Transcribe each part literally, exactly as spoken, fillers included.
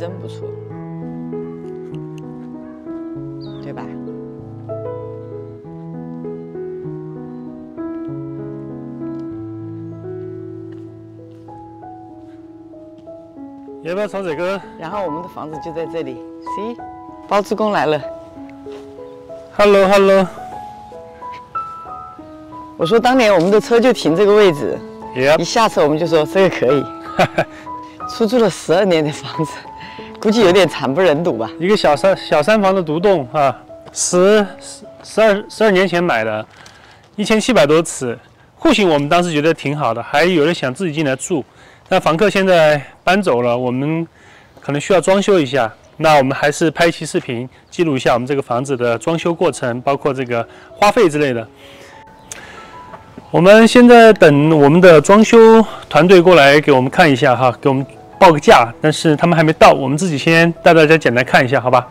真不错，对吧？ 要不要朝这个？ 然后我们的房子就在这里。See， 包租公来了。 Hello Hello。 我说当年我们的车就停这个位置， Yep. 一下车我们就说这个可以。出租了十二年的房子，估计有点惨不忍睹吧。 一个小三小三房的独栋啊，十十二十二年前买的，一千七百多尺，户型我们当时觉得挺好的，还有人想自己进来住，但房客现在搬走了，我们可能需要装修一下。那我们还是拍一期视频，记录一下我们这个房子的装修过程，包括这个花费之类的。我们现在等我们的装修团队过来给我们看一下哈，给我们报个价，但是他们还没到，我们自己先带大家简单看一下，好吧？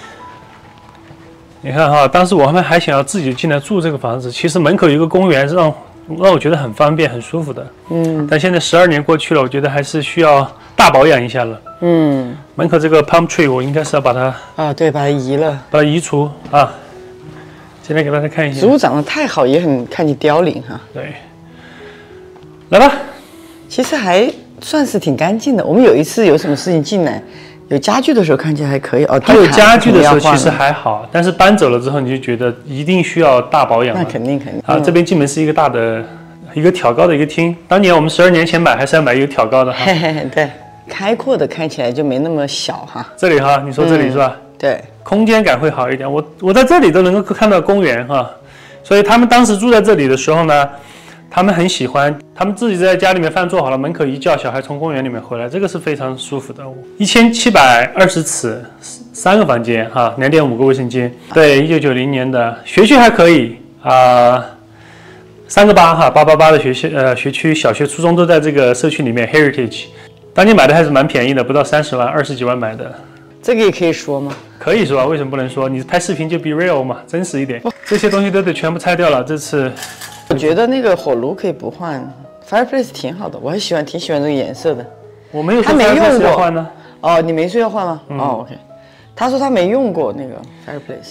你看哈，当时我们还想要自己进来住这个房子，其实门口有一个公园，让让我觉得很方便、很舒服的。嗯。但现在十二年过去了，我觉得还是需要大保养一下了。嗯。门口这个 palm tree 我应该是要把它啊，对，把它移了， 把它移除啊。现在给大家看一下， 植物长得太好，也很看起刁零哈。 对，来吧。 其实还算是挺干净的。我们有一次有什么事情进来，有家具的时候看起来还可以哦。 它有家具的时候其实还好，但是搬走了之后你就觉得一定需要大保养了。 那肯定肯定。 啊，这边进门是一个大的、一个挑高的一个厅。当年我们十二年前买还是要买一个挑高的哈。 嘿嘿嘿，对，开阔的看起来就没那么小哈。 这里哈，你说这里是吧？ 嗯、对。 空间感会好一点，我我在这里都能够看到公园哈，所以他们当时住在这里的时候呢，他们很喜欢，他们自己在家里面饭做好了，门口一叫，小孩从公园里面回来，这个是非常舒服的。一千七百二十尺，三个房间哈，两点五个卫生间，对，一九九零年的，学区还可以啊、呃，三个八哈，八八八的学校呃学区，小学、初中都在这个社区里面 ，Heritage， 当年买的还是蛮便宜的，不到三十万，二十几万买的。 这个也可以说吗？ 可以说啊，为什么不能说？你拍视频就 be real 嘛，真实一点。这些东西都得全部拆掉了。这次我觉得那个火炉可以不换 ，fireplace 挺好的，我很喜欢，挺喜欢这个颜色的。 我没有说他没用过换呢。 哦，你没说要换吗？ 嗯、 哦 ，OK。他说他没用过那个 fireplace。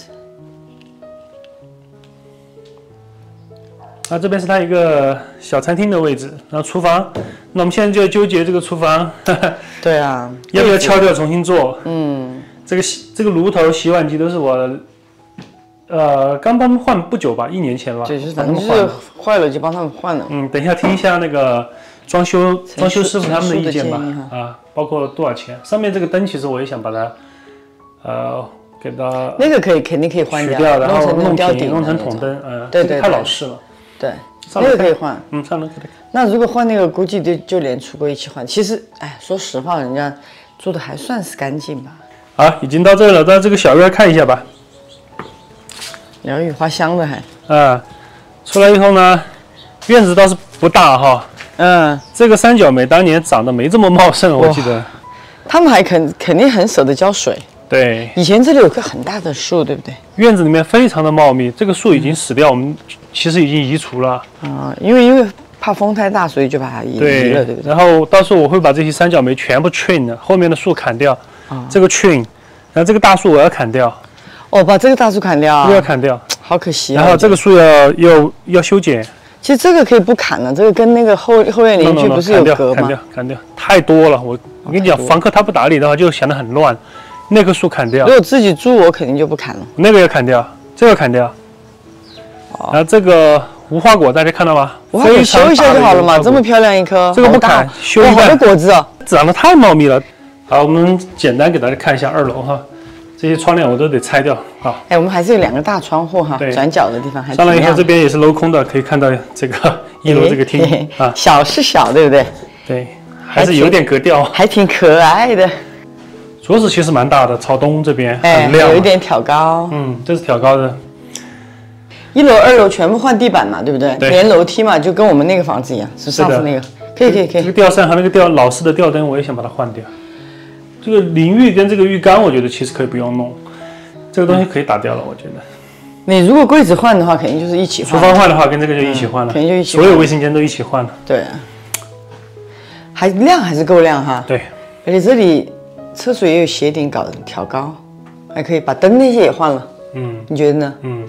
啊，这边是它一个小餐厅的位置，然后厨房。那我们现在就纠结这个厨房。呵呵对啊， 要不要敲掉重新做？ 嗯， 这个这个炉头、洗碗机都是我，呃，刚帮他们换不久吧，一年前吧。 对，就是反正就是坏了就帮他们换了。 嗯，等一下听一下那个装修装修师傅他们的意见吧。啊，包括多少钱？上面这个灯其实我也想把它，呃，给它那个可以肯定可以换掉，然后弄平， 弄成筒灯，呃， 对对， 太老式了。 对，那个可以换。 嗯，上楼可以。 那如果换那个，估计就就连橱柜一起换。其实，哎，说实话，人家做的还算是干净吧。 好，已经到这了，到这个小院看一下吧。 鸟语花香的还。 啊，出来以后呢，院子倒是不大哈。嗯。这个三角梅当年长得没这么茂盛，我记得。 他们还肯肯定很舍得浇水。 对。 以前这里有棵很大的树，对不对？ 院子里面非常的茂密，这个树已经死掉，我们其实已经移除了。 啊，因为因为怕风太大，所以就把它移了，对不对？ 然后到时候我会把这些三角梅全部 trim 的，后面的树砍掉，这个 trim， 然后这个大树我要砍掉。 哦，把这个大树砍掉啊？ 又要砍掉， 好可惜啊。 然后这个树要要要修剪。 其实这个可以不砍了，这个跟那个后后院邻居不是有隔吗？ 砍掉，砍掉，太多了。我我跟你讲，房客他不打理的话，就显得很乱。那棵树砍掉。 如果自己住，我肯定就不砍了。 那个要砍掉，这个砍掉。然后这个无花果大家看到吗？ 无花果修一下就好了嘛，这么漂亮一棵。 这个不砍，修一下。 好多果子哦， 长得太茂密了。好，我们简单给大家看一下二楼哈，这些窗帘我都得拆掉。好， 哎，我们还是有两个大窗户哈，转角的地方还。 上来以后这边也是镂空的，可以看到这个一楼这个厅啊。 小是小，对不对？ 对，还是有点格调， 还挺可爱的。 桌子其实蛮大的，朝东这边很亮， 有一点挑高。 嗯，这是挑高的。 一楼、二楼全部换地板嘛，对不对？ 对。 连楼梯嘛，就跟我们那个房子一样，是上次那个。可以可以可以。 这个吊扇和那个吊老式的吊灯，我也想把它换掉。这个淋浴跟这个浴缸，我觉得其实可以不用弄，这个东西可以打掉了，我觉得。 你如果柜子换的话，肯定就是一起换。 厨房换的话，跟这个就一起换了， 肯定就一起。 所有卫生间都一起换了。 对。还亮还是够亮哈。 对。 而且这里。 厕所也有鞋顶搞调高，还可以把灯那些也换了。 嗯， 你觉得呢？ 嗯。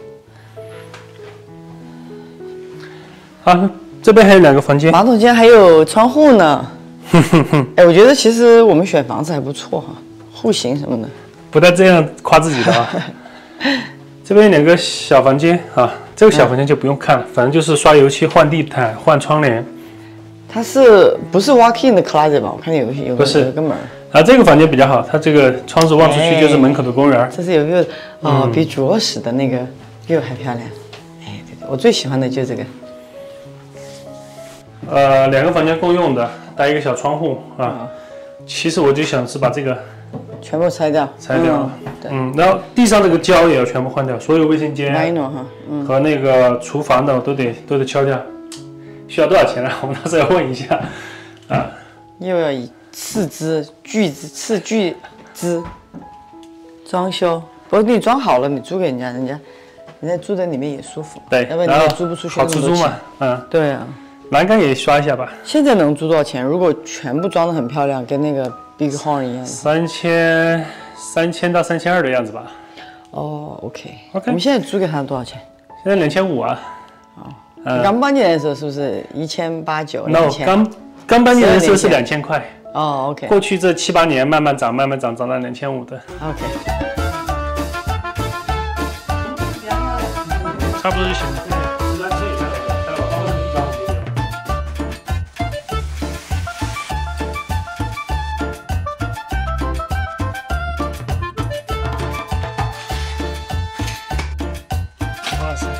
好，这边还有两个房间， 马桶间还有窗户呢。哎，我觉得其实我们选房子还不错哈，户型什么的。 不带这样夸自己的啊。这边有两个小房间啊，这个小房间就不用看了，反正就是刷油漆、换地毯、换窗帘。 它是不是 walk-in 的 closet 吧？我看有有不是有个门。 啊，这个房间比较好，它这个窗子望出去就是门口的公园。 这是有 view 哦，嗯、比主卧室的那个 view 还漂亮。哎，对对，我最喜欢的就是这个。 呃，两个房间共用的，带一个小窗户啊。嗯、其实我就想是把这个全部拆掉， 拆掉。 嗯，对。 嗯，然后地上这个胶也要全部换掉，所有卫生间哈，嗯， 和那个厨房的都得都得敲掉。需要多少钱呢？我们到时候要问一下。啊， 又要以斥资巨资斥巨资装修，不过你装好了，你租给人家，人家人家住在里面也舒服。 对， 要不然你也租不出去。 好出租嘛，嗯， 对啊。 栏杆也刷一下吧。 现在能租多少钱？如果全部装得很漂亮，跟那个 Big Horn 一样。三千三千到三千二的样子吧。 哦 ，OK OK。 我们现在租给他多少钱？ 现在两千五啊。 哦。嗯、刚搬进来的时候是不是一千八九？ No， 刚刚搬进来的时候是两千块。 哦 ，OK。 过去这七八年慢慢涨，慢慢涨，涨到两千五的。 OK。 差不多就行了。哇塞！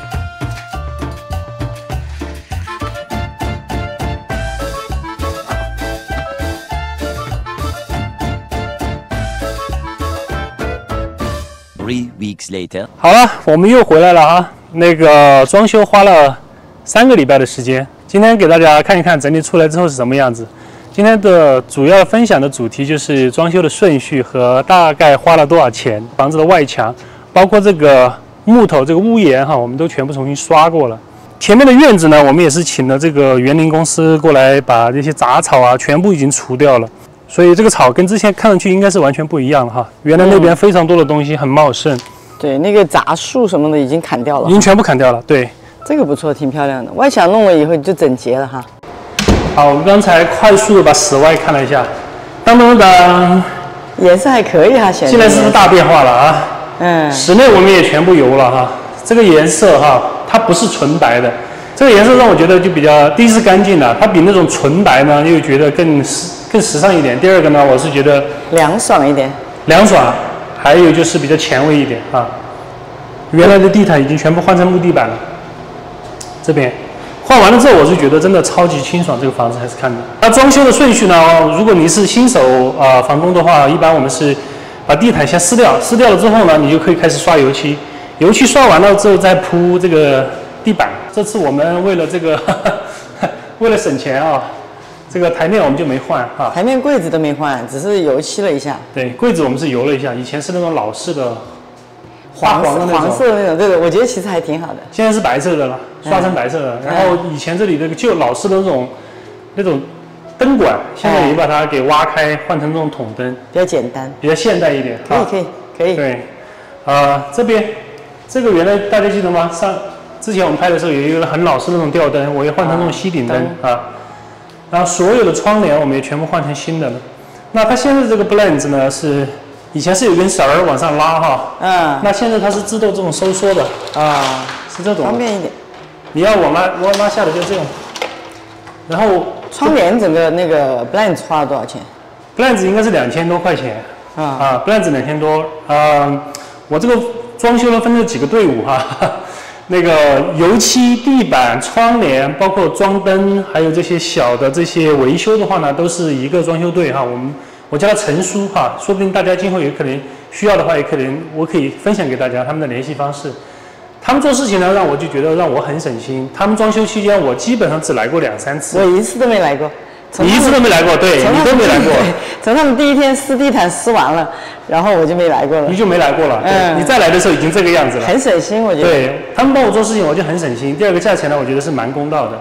Three weeks later， 好了，我们又回来了啊！那个装修花了三个礼拜的时间，今天给大家看一看整体出来之后是什么样子。今天的主要分享的主题就是装修的顺序和大概花了多少钱，房子的外墙，包括这个木头、这个屋檐哈，我们都全部重新刷过了。前面的院子呢，我们也是请了这个园林公司过来把这些杂草啊全部已经除掉了。 所以这个草跟之前看上去应该是完全不一样了哈，原来那边非常多的东西很茂盛，嗯、 对，那个杂树什么的已经砍掉了， 已经全部砍掉了。对， 这个不错，挺漂亮的。外墙弄了以后就整洁了哈。 好，我们刚才快速的把室外看了一下，当当当， 颜色还可以哈，显。 现在是不是大变化了啊？ 嗯。室内我们也全部油了哈，这个颜色哈，它不是纯白的，这个颜色让我觉得就比较，第一是干净的，它比那种纯白呢又觉得更。 更时尚一点。第二个呢，我是觉得凉爽一点， 凉爽，还有就是比较前卫一点啊。原来的地毯已经全部换成木地板了，这边换完了之后，我是觉得真的超级清爽，这个房子还是看的。那装修的顺序呢？如果你是新手啊、呃、房东的话，一般我们是把地毯先撕掉，撕掉了之后呢，你就可以开始刷油漆，油漆刷完了之后再铺这个地板。这次我们为了这个为了省钱啊。 这个台面我们就没换哈， 台面柜子都没换，只是油漆了一下。 对，柜子我们是油了一下，以前是那种老式的黄黄的那种，黄色的那种，对对，我觉得其实还挺好的。 现在是白色的了，刷成白色的。嗯、然后以前这里这个旧老式的那种那种灯管，现在也把它给挖开，换成这种筒灯， 比较简单， 比较现代一点。 可以可以可以。 对，啊、呃，这边这个原来大家记得吗？上之前我们拍的时候有一个很老式的那种吊灯，我也换成那种吸顶灯啊。啊 然后所有的窗帘我们也全部换成新的了。那它现在这个 blend 呢是，以前是有根绳儿往上拉哈，嗯，那现在它是自动这种收缩的啊，是这种方便一点。 你要往拉往拉下来就这种。然后窗帘整个那个 blend 花了多少钱 ？blend 应该是两千多块钱啊啊 ，blend 两千多啊。我这个装修了分了几个队伍哈。那个油漆、地板、窗帘，包括装灯，还有这些小的这些维修的话呢，都是一个装修队哈。我们我叫他陈叔哈，说不定大家今后有可能需要的话，也可能我可以分享给大家他们的联系方式。他们做事情呢，让我就觉得让我很省心。他们装修期间，我基本上只来过两三次， 我一次都没来过。 你一次都没来过，对，你都没来过。 从他们第一天撕地毯撕完了，然后我就没来过了。 你就没来过了，对，嗯、你再来的时候已经这个样子了。 很省心，我觉得。 对他们帮我做事情，我就很省心。第二个价钱呢，我觉得是蛮公道的。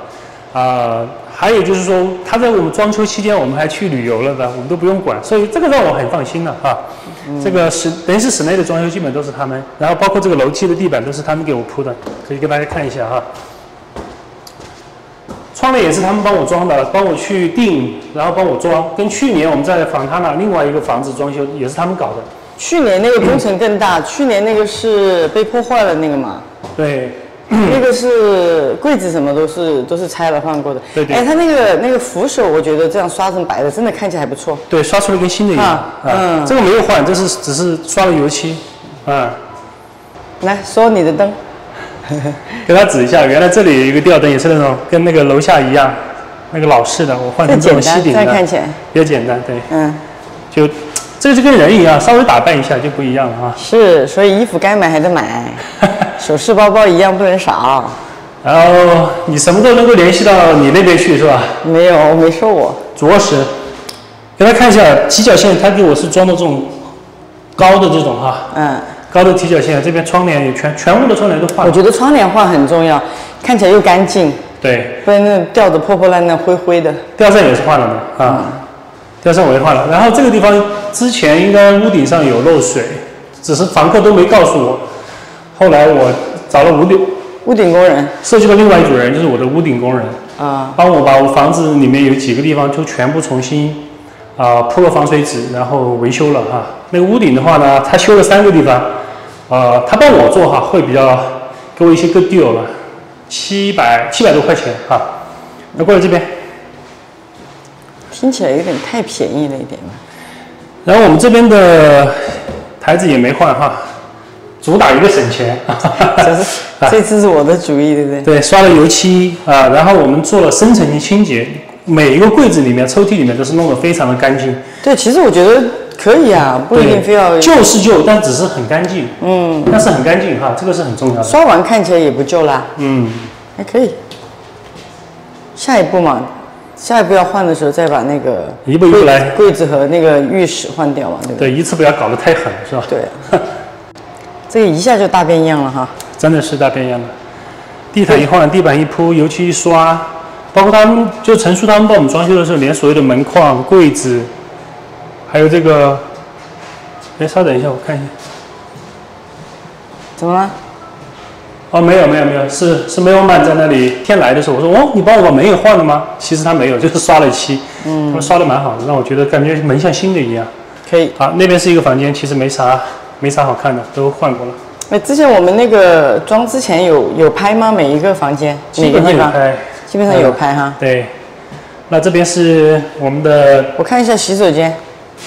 啊、还有就是说，他在我们装修期间，我们还去旅游了的，我们都不用管，所以这个让我很放心了啊。嗯、这个室等于是室内的装修基本都是他们，然后包括这个楼梯的地板都是他们给我铺的，可以给大家看一下哈。窗帘也是他们帮我装的，帮我去订，然后帮我装。跟去年我们在访他那另外一个房子装修也是他们搞的。 去年那个工程更大，去年那个是被破坏了那个嘛？ 对。 那个是柜子什么都是都是拆了换过的。 对对。 哎，它那个那个扶手，我觉得这样刷成白的，真的看起来还不错。 对，刷出来跟新的一样。啊、嗯。这个没有换，这是只是刷了油漆。啊。 来说你的灯。 给他指一下，原来这里有一个吊灯，也是那种跟那个楼下一样，那个老式的，我换成这种吸顶的。 看起来比较简单，对。 嗯。 就这个就跟人一样，稍微打扮一下就不一样了啊。 是，所以衣服该买还得买。首饰包包一样不能少， 然后你什么都能够联系到你那边去是吧？ 没有，我没说我。 着实，给大家看一下踢脚线，他给我是装的这种高的这种哈， 嗯， 高的踢脚线，这边窗帘也全全屋的窗帘都换了。 我觉得窗帘换很重要，看起来又干净。 对， 不然那吊的破破烂烂、灰灰的。 吊扇也是换了的啊，嗯、吊扇我也换了。然后这个地方之前应该屋顶上有漏水，只是房客都没告诉我。后来我找了屋顶屋顶工人， 设计的另外一组人，就是我的屋顶工人啊， 帮我把我房子里面有几个地方就全部重新啊铺了防水纸，然后维修了哈。那个屋顶的话呢，他修了三个地方，呃，他帮我做哈，会比较给我一些 good deal 了，七百七百多块钱哈。那过来这边， 听起来有点太便宜了一点吧。 然后我们这边的台子也没换哈。主打一个省钱， 这是这次是我的主意，对不对？ 对，刷了油漆啊，然后我们做了深层性清洁，每一个柜子里面、抽屉里面都是弄得非常的干净。 对，其实我觉得可以啊，不一定非要旧是旧，但只是很干净。嗯，但是很干净哈，这个是很重要的。 刷完看起来也不旧啦。 嗯， 还可以。下一步嘛，下一步要换的时候再把那个一步一步来， 柜子和那个浴室换掉嘛，对不对？ 对，一次不要搞得太狠，是吧？ 对。这个一下就大变样了哈， 真的是大变样了。地毯一换，地板一铺，油漆一刷，包括他们就陈叔他们帮我们装修的时候，连所有的门框、柜子，还有这个，哎，稍等一下，我看一下。 怎么了？ 哦，没有没有没有，是是梅欧曼在那里天来的时候，我说哦，你帮我把门也换了吗？其实他没有，就是刷了漆。嗯，他们刷的蛮好的，让我觉得感觉门像新的一样。 可以。 好，那边是一个房间，其实没啥。没啥好看的，都换过了。 哎，之前我们那个装之前有有拍吗？每一个房间， 基本上有拍， 基本上有拍哈。 对，那这边是我们的， 我看一下洗手间。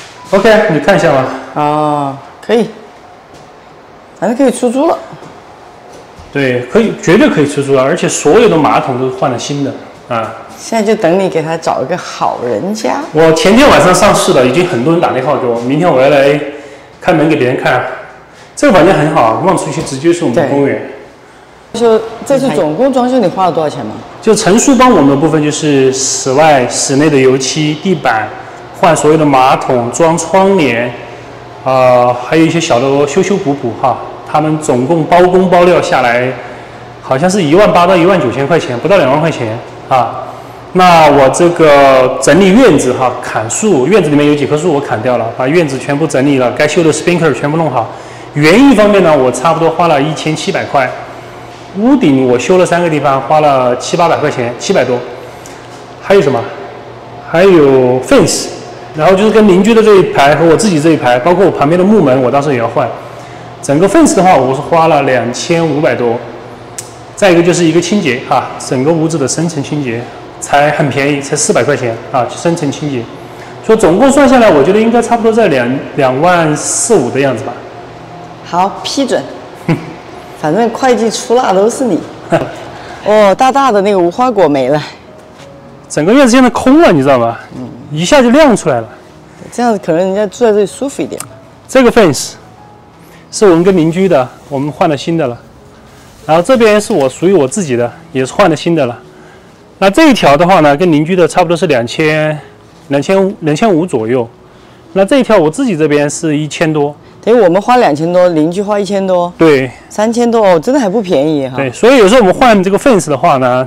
OK， 你看一下吧。 哦，可以，反正可以出租了。 对，可以，绝对可以出租了，而且所有的马桶都换了新的啊。 现在就等你给他找一个好人家。 我前天晚上上市了，已经很多人打电话给我，明天我要来开门给别人看。这个房间很好，望出去直接是我们的公园。 就这次总共装修你花了多少钱吗？ 就陈叔帮我们的部分就是室外、室内的油漆、地板，换所有的马桶、装窗帘，啊、呃，还有一些小的修修补补哈。他们总共包工包料下来，好像是一万八到一万九千块钱，不到两万块钱啊。那我这个整理院子哈，砍树，院子里面有几棵树我砍掉了，把院子全部整理了，该修的 sprinkler 全部弄好。园艺方面呢，我差不多花了一千七百块。屋顶我修了三个地方，花了七八百块钱，七百多。还有什么？还有 fence， 然后就是跟邻居的这一排和我自己这一排，包括我旁边的木门，我到时候也要换。整个 fence 的话，我是花了两千五百多。再一个就是一个清洁哈，整个屋子的深层清洁才很便宜，才四百块钱啊，深层清洁。所以总共算下来，我觉得应该差不多在两两万四五的样子吧。 好，批准。反正会计出纳都是你。哦，大大的那个无花果没了。 整个院子现在空了，你知道吗？嗯。一下就亮出来了。 这样子可能人家住在这里舒服一点。 这个 fence 是我们跟邻居的，我们换了新的了。然后这边是我属于我自己的，也是换了新的了。那这一条的话呢，跟邻居的差不多是两千、两千、两千五左右。那这一条我自己这边是一千多。 等于我们花两千多，邻居花一千多， 对， 三千多哦，真的还不便宜哈。 对，所以有时候我们换这个 fence 的话呢，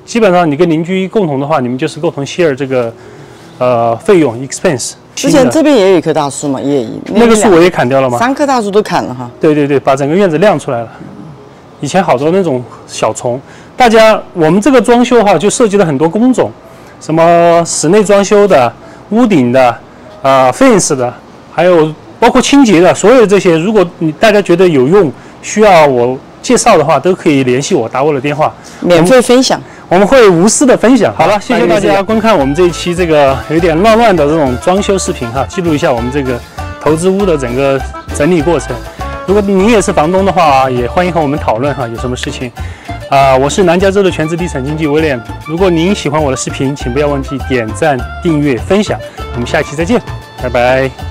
基本上你跟邻居共同的话，你们就是共同 share 这个呃费用 expense。 之前这边也有一棵大树嘛，也那个树我也砍掉了吗？ 三棵大树都砍了哈。 对对对，把整个院子亮出来了。以前好多那种小虫，大家我们这个装修哈，就涉及了很多工种，什么室内装修的、屋顶的、啊、呃、fence 的，还有包括清洁的，所有这些，如果你大家觉得有用，需要我介绍的话，都可以联系我，打我的电话， 免费分享。 我们会无私的分享。好了，谢谢大家观看我们这一期这个有点乱乱的这种装修视频哈，记录一下我们这个投资屋的整个整理过程。如果您也是房东的话，也欢迎和我们讨论哈，有什么事情啊、呃？我是南加州的全职地产经纪威廉。如果您喜欢我的视频，请不要忘记点赞、订阅、分享。我们下期再见，拜拜。